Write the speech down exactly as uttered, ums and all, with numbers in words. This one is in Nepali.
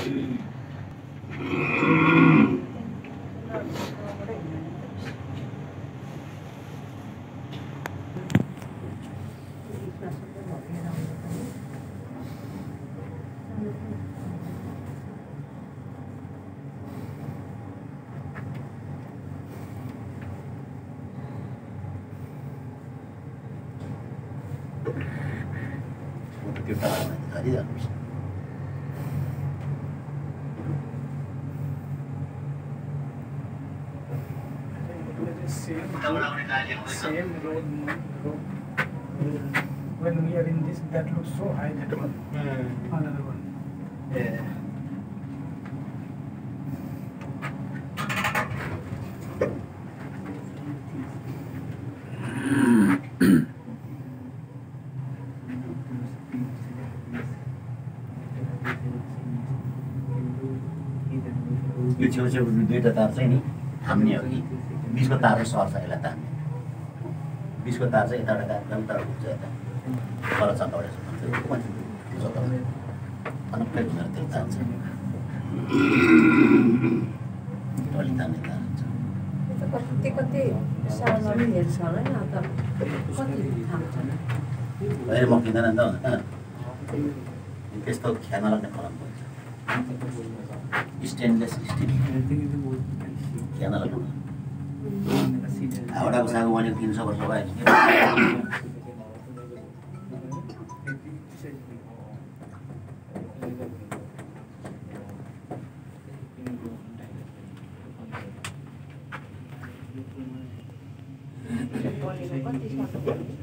Kita tadi ya. Same road, same road, road. When we are in this, that looks so high. That one, Hmm. another one. Yeah. यो छेउछेउ दुईवटा तार चाहिँ नि थाम्ने हो कि बिचको तार चाहिँ सर्छ यसलाई तान्ने बिचको तार चाहिँ यताबाट काट्दा तर पुग्छ यता पर चक्काबाट अनक्कै घुमेर त्यो तान्छ टली तान्ने तार हुन्छ कति कति सालमा पनि हेर्छ होला नि त कति थाम्छ अहिले म किन्दैन नि त त्यस्तो ख्याल नलाग्ने फलाम हुन्छ स्टेनलेस स्टिल ख्याल नलाग्नु हावडाको सागो भनेको तिन सौ वर्ष भयो कति सक्छ